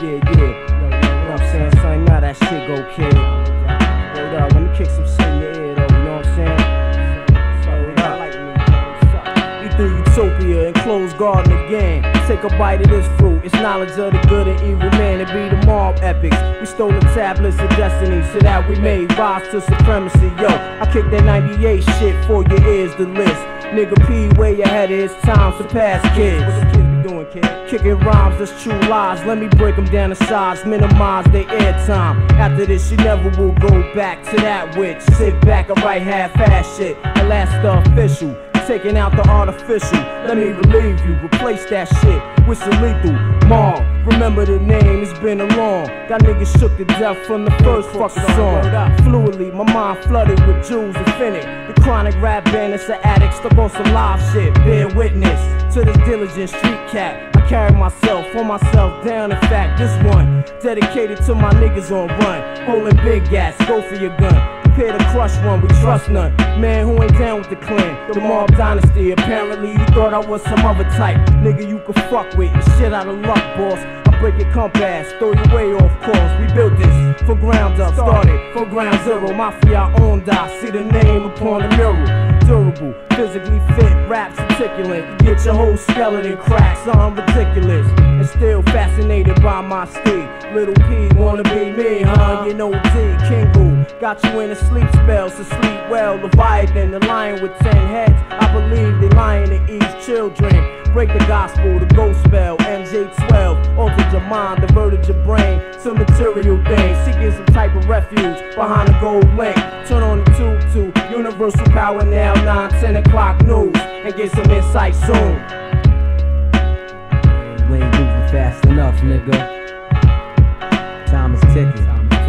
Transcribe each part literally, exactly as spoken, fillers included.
Yeah, yeah. You know what I'm saying? Son, now that shit go, kid. Hold up, let me kick some shit in your ear, though. You know what I'm saying? Hold up. Eat through utopia and close garden again. Take a bite of this fruit. It's knowledge of the good and evil man. It be the Mobb epics. We stole the tablets of destiny so that we made rise to supremacy. Yo, I kick that ninety-eight shit for your ears, the list. Nigga P, way ahead of his time, surpass kids. What the kids be doing, kid? Kicking rhymes, that's true lies. Let me break them down to size, minimize their airtime. After this, you never will go back to that witch. Sit back and write half-ass shit. At last, the official. Taking out the artificial, let me relieve you. Replace that shit with some lethal. Mobb, remember the name, it's been a long. Got niggas shook to death from the first fucking song. Fluidly, my mind flooded with jewels infinite. The chronic rap band, it's an addict stuck on some live shit. Bear witness to this diligent street cat. I carry myself, hold myself down. In fact, this one dedicated to my niggas on run, holding big gas, go for your gun. Prepare to crush one, we trust none. Man who ain't down with the clan, the Mobb dynasty. Apparently you thought I was some other type nigga you could fuck with. And shit out of luck, boss. I break your compass, throw your way off course. We built this for ground up, started for ground zero. Mafia owned I see the name upon the mural. Durable, physically fit, raps articulate. Get your whole skeleton cracked, I'm ridiculous. And still fascinated by my steed. Little P wanna be me, huh? You know D, King Boo. Got you in a sleep spell, so sleep well. Leviathan, the lion with ten heads. I believe the lion that eats children. Break the gospel, the ghost spell, M J twelve. Altered your mind, diverted your brain. Some material things, seeking some type of refuge behind a gold link. Turn on the tube to universal power now, nine, ten o'clock news. And get some insight soon. We ain't moving fast enough, nigga. Time is ticking.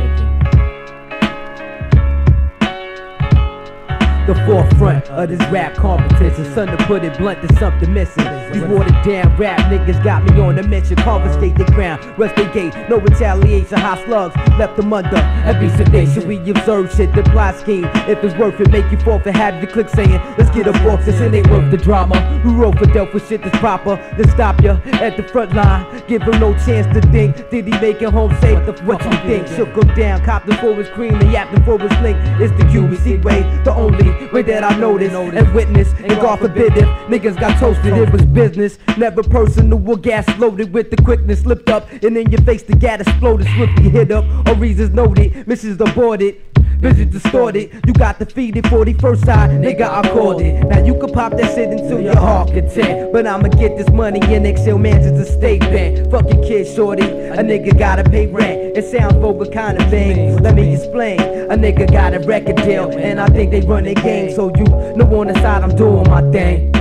The forefront of this rap competition. Son, to put it blunt, there's something missing. These watered down rap niggas got me on a mission. Confiscate the ground, rest the gate. No retaliation, hot slugs left them under every sedation. We observe shit, the plot scheme. If it's worth it, make you forfeit. Have your click saying, let's get up off this. It ain't worth the drama. Who wrote for death with shit that's proper? Then stop ya at the front line. Give him no chance to think. Did he make it home safe? What you think? Shook him down, copped him for his cream, and yapped him for his link. It's the Q B C way, the only way that I noticed and witnessed. And God forbid if niggas got toasted, it was business. Never personal, or gas loaded with the quickness. Slipped up and in your face the gas exploded. Swiftly hit up, all reasons noted. Missions aborted, vision distorted. You got defeated forty-first side, nigga I called it. Now you can pop that shit until your heart content, but I'ma get this money and exhale mansions a state bank. Fucking kid shorty, a nigga gotta pay rent. It sounds vulgar kind of thing, let me explain. A nigga got a record deal and I think they run their game. So you know on the side I'm doing my thing.